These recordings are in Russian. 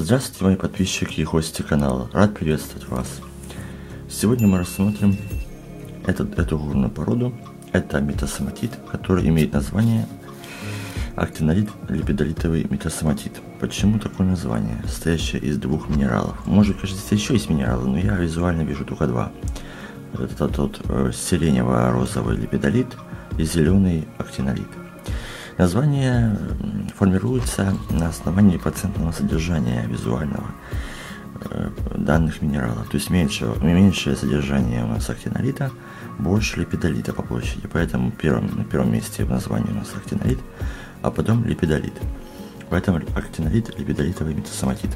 Здравствуйте, мои подписчики и гости канала. Рад приветствовать вас. Сегодня мы рассмотрим эту горную породу. Это метасоматит, который имеет название актинолит липидолитовый метасоматит. Почему такое название, состоящее из двух минералов? Может, конечно, здесь еще есть минералы, но я визуально вижу только два. Это тот сиренево-розовый липидолит и зеленый актинолит. Название формируется на основании процентного содержания визуального данных минералов. То есть меньшее содержание у нас актинолита, больше липидолита по площади. Поэтому на первом месте в названии у нас актинолит, а потом липидолит. Поэтому актинолит липидолитовый метасоматит.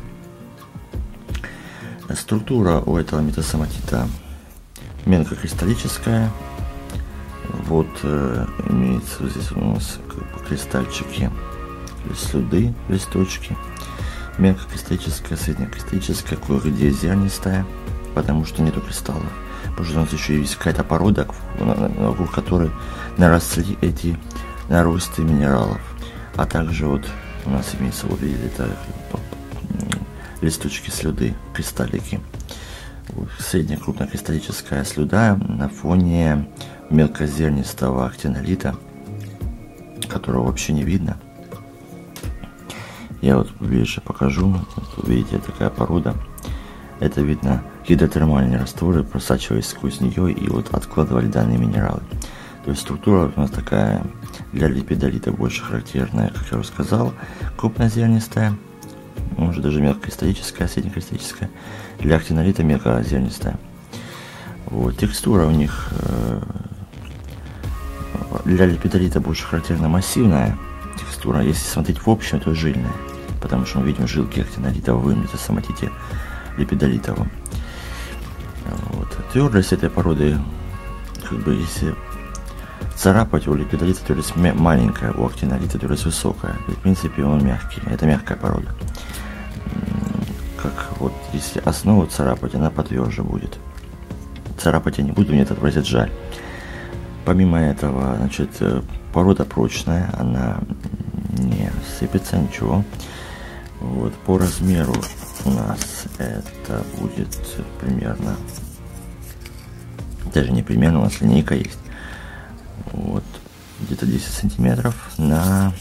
Структура у этого метасоматита мелкокристаллическая. Вот имеется здесь у нас кристальчики, слюды, листочки. Мелкокристаллическая, среднекристаллическая, кое-где зернистая, потому что нету кристаллов. Потому что у нас еще есть какая-то порода, вокруг которой наросли эти наросты минералов. А также вот у нас имеется, вот видите, это листочки слюды, кристаллики. Средняя крупнокристаллическая слюда на фоне мелкозернистого актинолита, которого вообще не видно. Я вот ближе покажу. Вот видите, такая порода. Это видно гидротермальные растворы, просачиваясь сквозь нее и вот откладывали данные минералы. То есть структура у нас такая для липидолита больше характерная, как я уже сказал, крупнозернистая, может даже мелкокристаллическая, среднекристаллическая, для актинолита мелкозернистая. Вот, текстура у них для липидолита больше характерна массивная текстура, если смотреть в общем, то жильная, потому что мы видим жилки актинолита в метасоматите липидолитовом. Вот. Твердость этой породы, как бы если царапать у липидолита, твердость маленькая, у актинолита твердость высокая. В принципе, он мягкий, это мягкая порода. Как вот если основу царапать, она потверже будет. Царапать я не буду, мне это отвратит жаль. Помимо этого, значит, порода прочная, она не сыпется, ничего. Вот, по размеру у нас это будет примерно, даже не примерно, у нас линейка есть. Вот, где-то 10 сантиметров на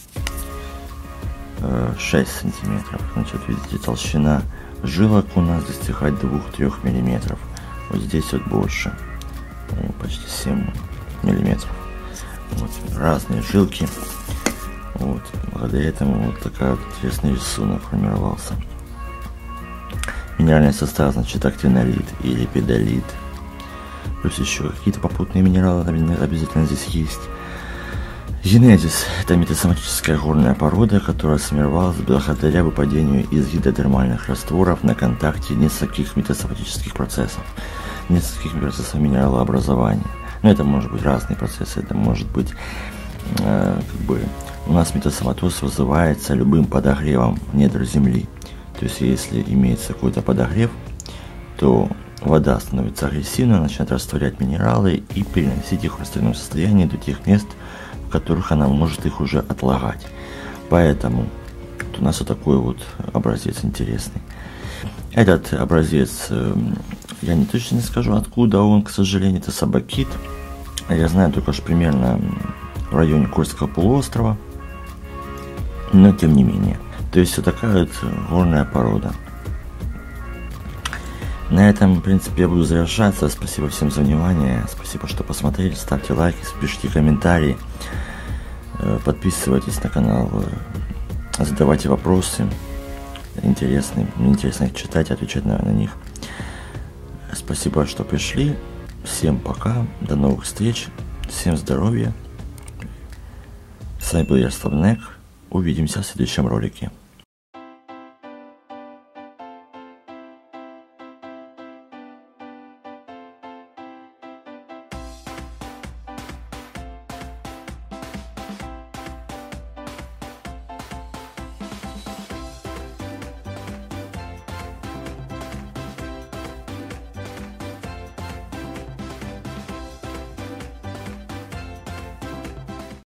6 сантиметров. Значит, видите, толщина жилок у нас достигает 2-3 миллиметров. Вот здесь вот больше, почти 7 миллиметров. Вот, разные жилки. Вот, благодаря этому вот такой вот интересный рисунок формировался. Минеральный состав, значит, актинолит и липидолит. Плюс еще какие-то попутные минералы обязательно здесь есть. Генезис – это метасоматическая горная порода, которая сформировалась благодаря выпадению из гидротермальных растворов на контакте нескольких метасоматических процессов, нескольких процессов минералообразования. Но это может быть разные процессы, это может быть, у нас метасоматоз вызывается любым подогревом недр земли. То есть, если имеется какой-то подогрев, то вода становится агрессивной, начинает растворять минералы и переносить их в растворенном состоянии до тех мест, в которых она может их уже отлагать. Поэтому вот у нас вот такой вот образец интересный. Этот образец, я не точно не скажу, откуда он, к сожалению, это сабакит. Я знаю только что примерно в районе Кольского полуострова, но тем не менее. То есть вот такая вот горная порода. На этом, в принципе, я буду завершаться. Спасибо всем за внимание. Спасибо, что посмотрели. Ставьте лайки, пишите комментарии. Подписывайтесь на канал. Задавайте вопросы. Интересные. Мне интересно их читать, отвечать на них. Спасибо, что пришли. Всем пока. До новых встреч. Всем здоровья. С вами был Ярослав Нек. Увидимся в следующем ролике.